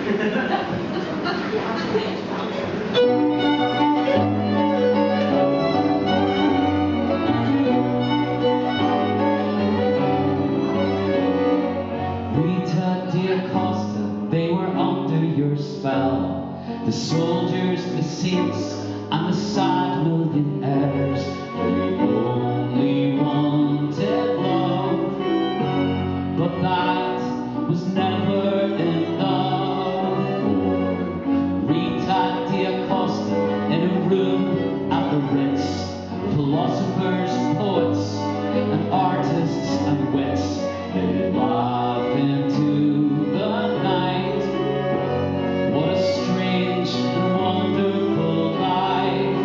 Rita de Acosta, they were under your spell. The soldiers, the saints, and the sad millionaires, they only wanted love, but that was never enough for Rita de Acosta. In a room at the Ritz, philosophers, poets, and artists and wits, they laugh into the night. What a strange and wonderful life.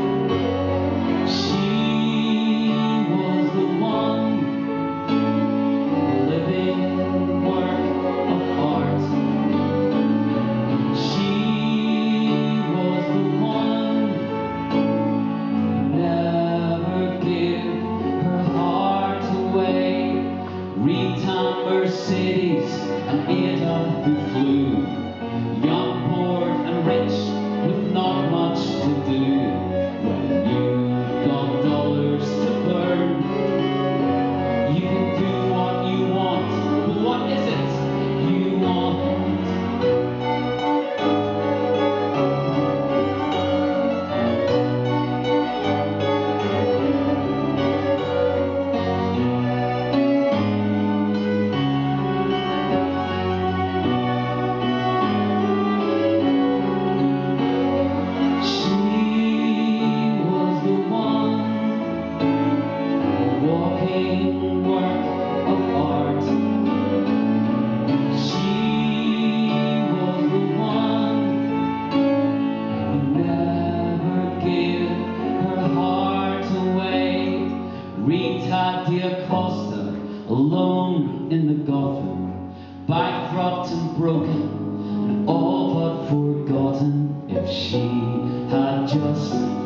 She was the one, living work of art. She was the one who never gave her heart away. Rita Mercedes and Ada who flew, young, bored and rich with not much to do. When you've got dollars to burn, you can do what you want, but what is it you want? Rita de Acosta, alone in the coffin, bankrupt and broken, and all but forgotten. If she had just